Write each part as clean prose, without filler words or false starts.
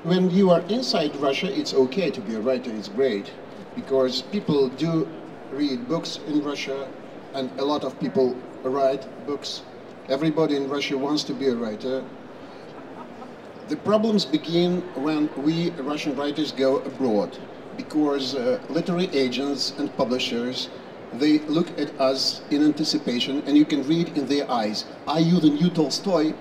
When you are inside Russia, it's okay to be a writer, it's great, because people do read books in Russia, and a lot of people write books. Everybody in Russia wants to be a writer. The problems begin when we Russian writers go abroad, because literary agents and publishers, they look at us in anticipation, and you can read in their eyes, are you the new Tolstoy?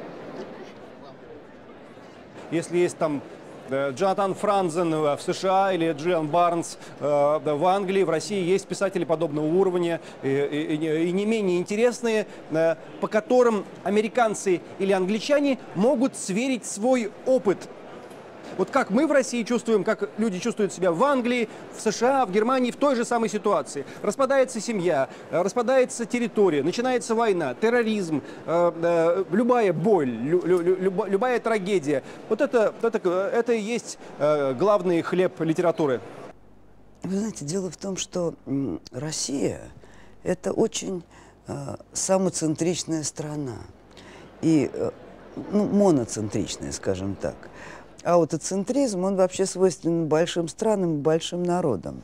Если есть там Джонатан Франзен в США или Джиан Барнс в Англии, в России есть писатели подобного уровня и не менее интересные, по которым американцы или англичане могут сверить свой опыт. Вот как мы в России чувствуем, как люди чувствуют себя в Англии, в США, в Германии в той же самой ситуации. Распадается семья, распадается территория, начинается война, терроризм, любая боль, любая трагедия. Вот это и есть главный хлеб литературы. Вы знаете, дело в том, что Россия – это очень самоцентричная страна. И моноцентричная, скажем так. Аутоцентризм, он вообще свойственен большим странам и большим народам.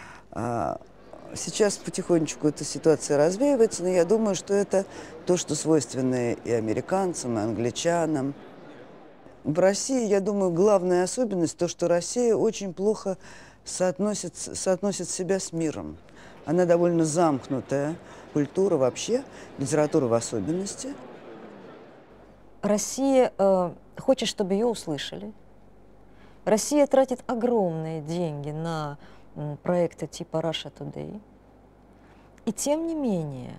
Сейчас потихонечку эта ситуация развеивается, но я думаю, что это то, что свойственно и американцам, и англичанам. В России, я думаю, главная особенность то, что Россия очень плохо соотносит себя с миром. Она довольно замкнутая культура вообще, литература в особенности. Россия хочет, чтобы ее услышали. Россия тратит огромные деньги на проекты типа Russia Today. И тем не менее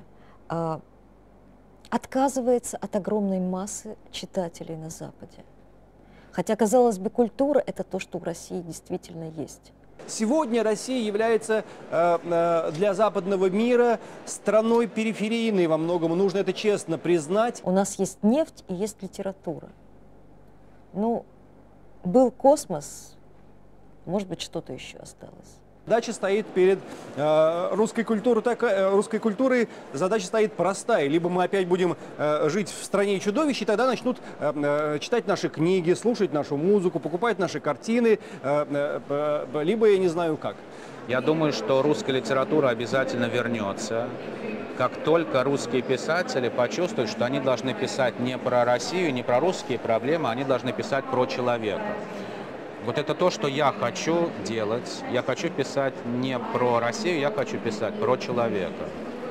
отказывается от огромной массы читателей на Западе. Хотя, казалось бы, культура – это то, что у России действительно есть. Сегодня Россия является для западного мира страной периферийной во многом. Нужно это честно признать. У нас есть нефть и есть литература. Ну, был космос, может быть, что-то еще осталось. Задача стоит перед русской культурой, задача стоит простая. Либо мы опять будем жить в стране чудовищ, и тогда начнут читать наши книги, слушать нашу музыку, покупать наши картины, либо я не знаю как. Я думаю, что русская литература обязательно вернется, как только русские писатели почувствуют, что они должны писать не про Россию, не про русские проблемы, они должны писать про человека. Вот это то, что я хочу делать. Я хочу писать не про Россию, я хочу писать про человека.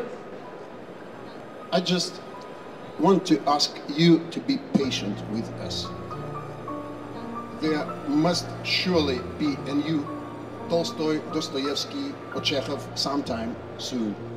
I just want to ask you to be patient with us. There must surely be a new Tolstoy, Dostoevsky, or Chekhov sometime soon.